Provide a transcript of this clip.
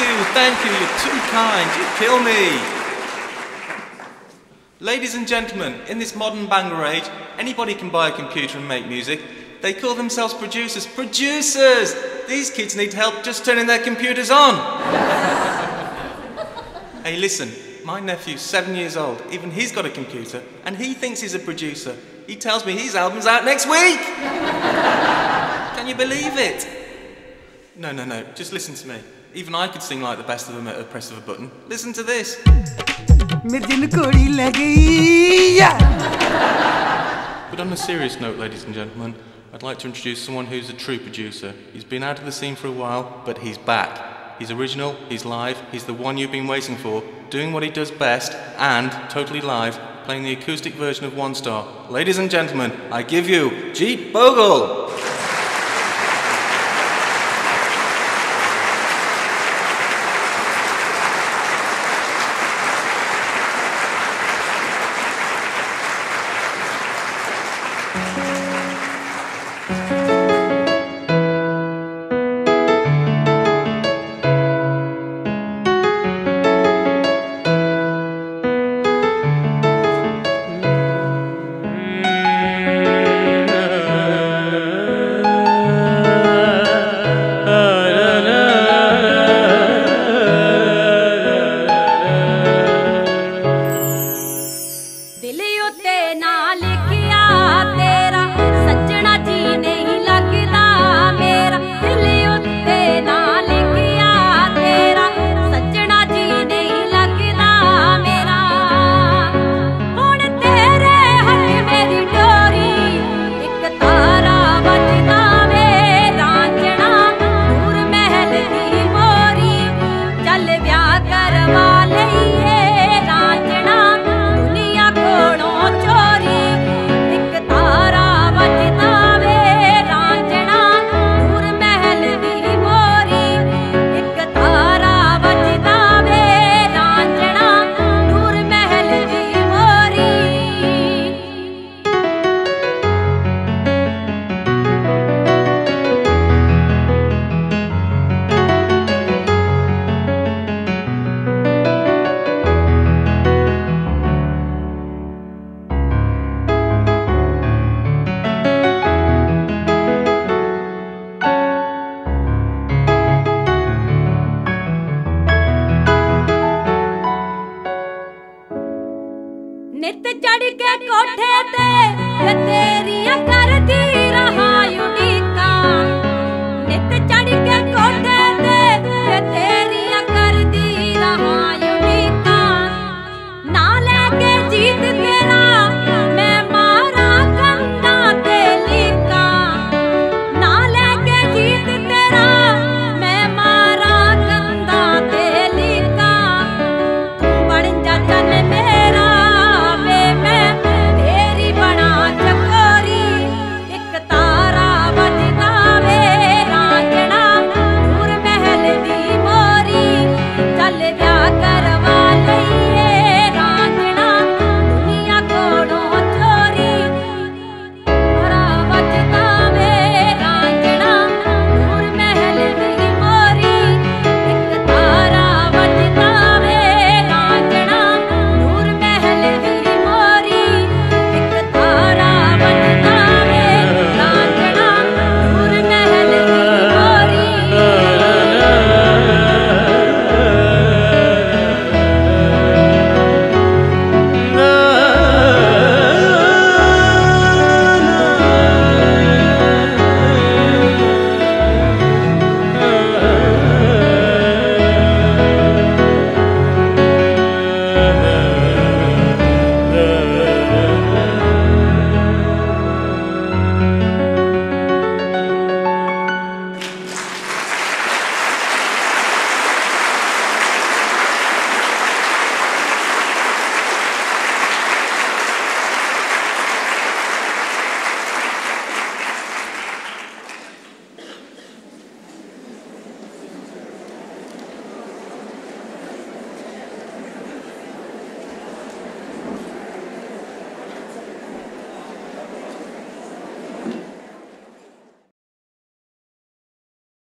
thank you, you're too kind, you kill me. Ladies and gentlemen, in this modern banger age, anybody can buy a computer and make music. They call themselves producers. Producers! These kids need help just turning their computers on. Hey, listen, my nephew's 7 years old. Even he's got a computer, and he thinks he's a producer. He tells me his album's out next week! Can you believe it? No, just listen to me. Even I could sing like the best of them at the press of a button. Listen to this. But on a serious note, ladies and gentlemen, I'd like to introduce someone who's a true producer. He's been out of the scene for a while, but he's back. He's original, he's live, he's the one you've been waiting for, doing what he does best, and, totally live, playing the acoustic version of One Star. Ladies and gentlemen, I give you Jeet Bhogal! नित चढ़ के कोठे ते तेरियां